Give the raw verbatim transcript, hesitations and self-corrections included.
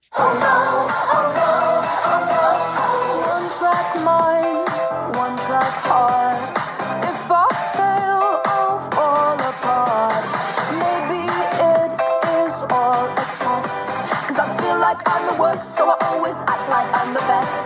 Oh no, oh no, oh no. One track mind, one track heart. If I fail, I'll fall apart. Maybe it is all a test. Cause I feel like I'm the worst, so I always act like I'm the best.